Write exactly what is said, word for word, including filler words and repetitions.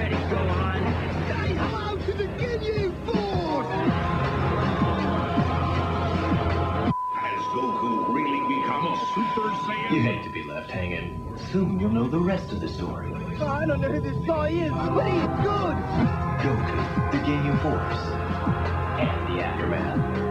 Already gone. Say hello to the Ginyu Force! Has Goku really become a Super Saiyan? You hate to be left hanging. Soon you'll know the rest of the story. Oh, I don't know who this guy is, but he's good! Goku, the Ginyu Force, and the Aftermath.